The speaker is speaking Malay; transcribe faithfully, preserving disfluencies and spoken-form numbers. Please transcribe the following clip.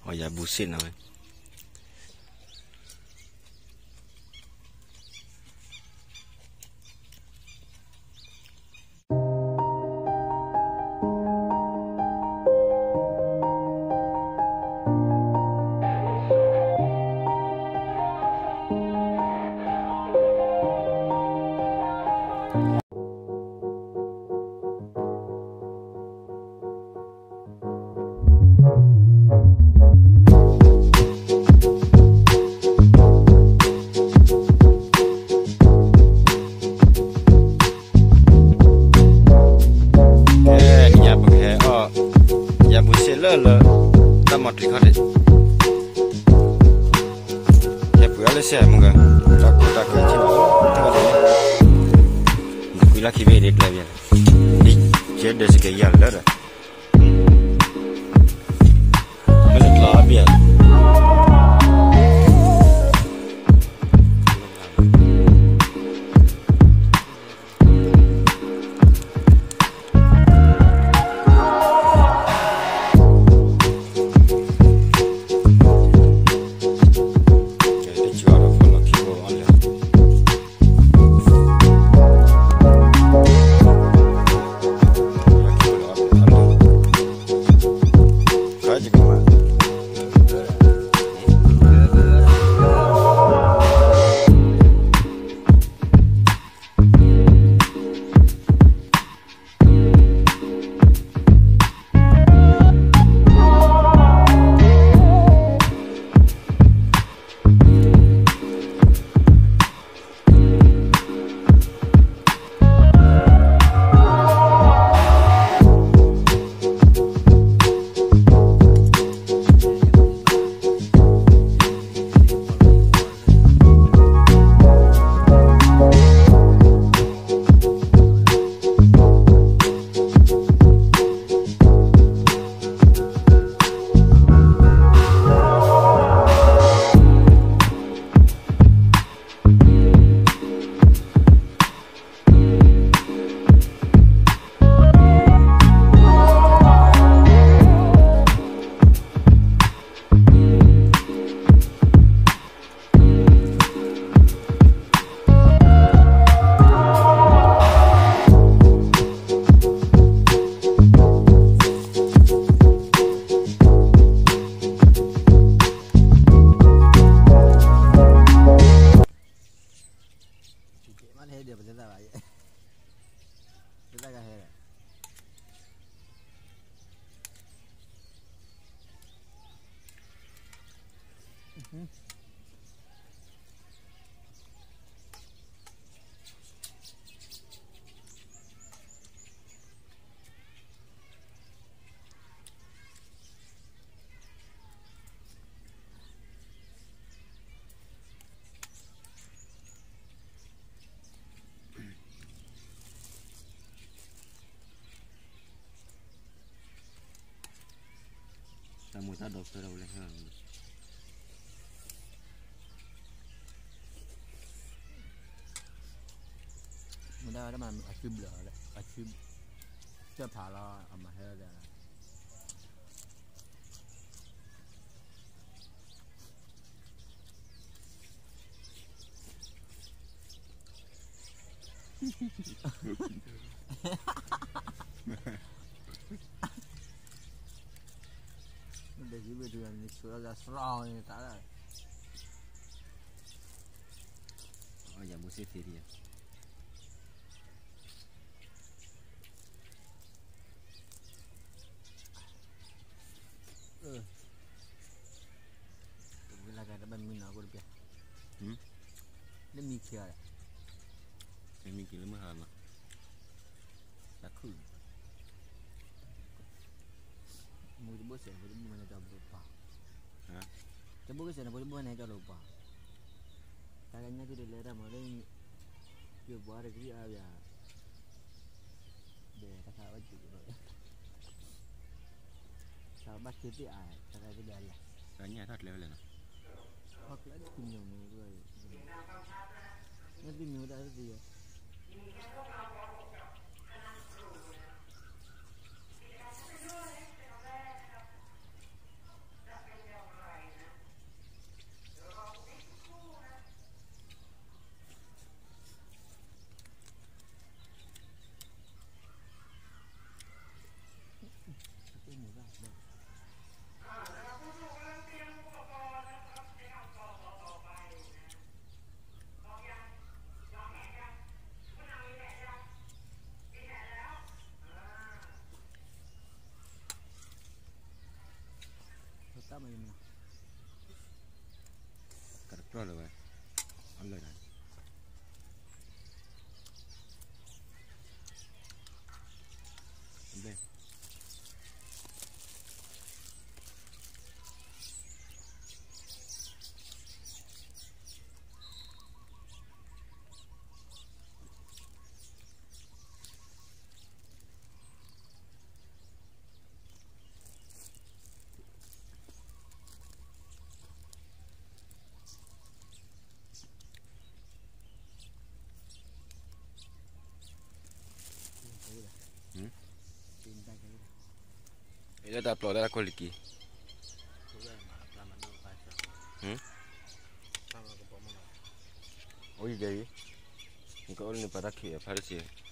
oh ya busin namanya. 了，那么这个的，也不要来写么个，大哥大哥听到那个的，归了去别的那边，你接的是个样了的，那是哪边？Tamu tak doktor dah boleh kan. Mudah ada mana asyik belah ada asyik siapa pala amat ada. Udah sih berdua ni sudah dah serau ni tak ada. Oh ya musim dia. Eh. Bila kada ban min aku dia. Hmm. Dia mikir ada. Dia mikir lemah lah. Takut. Mungkin bos ya, boleh mana jauh lupa. Hah? Coba ke sana boleh mana jauh lupa. Kayaknya tu dia lera malah ni. Dia buat lagi apa? Dia kata apa juga. Sahabat kita ah, kata dia dah lah. Kayaknya tak level lah. Aku lagi punya ni tu. Nanti ni dah ada dia. mà gì mà Cắt pro rồi. Ăn lời này. Đây. Hmm? Cinta kayak Ila ta upload la koliki. Hmm? Oi jadi. Engkau ni pada kia, pada sih.